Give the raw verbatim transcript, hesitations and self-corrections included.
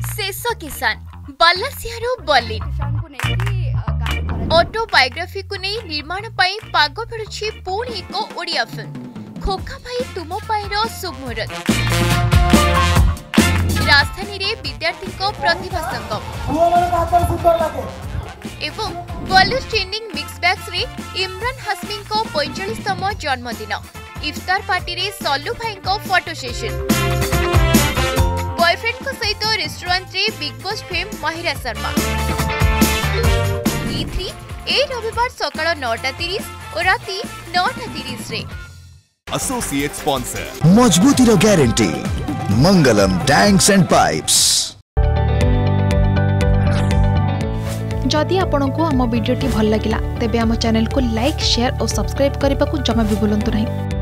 शेष किसान बालासियारू बलिन ऑटोबायोग्राफी को नहीं निर्माण पाई पाग मिलुछि पुणी एक ओडिया फिल्म खोखा भाई तुम पाइर शुभ मुहूर्त। राजधानी रे विद्यार्थी को प्रतिभा संगम एवं बॉलीवुड ट्रेंडिंग मिक्स बैग्स रे इमरान हाशमी को पैंतालीसतम जन्मदिन इफ्तार पार्टी रे सल्लू भाई को फोटो सेशन बॉयफ्रेंड को सहित रेस्टोरेंट रे Bigg Boss fame Mahira Sharma ई थ्री ए रविवार सकाळ नौटा तीस और राति नौटा तीस रे एसोसिएट स्पॉन्सर मजबूती रो guarantee Mangalam tanks and pipes. जदि आपंक आम भिडी भल लगा तेब आम चैनल को लाइक शेयर और सब्सक्राइब करने को जमा भी भूलु नहीं।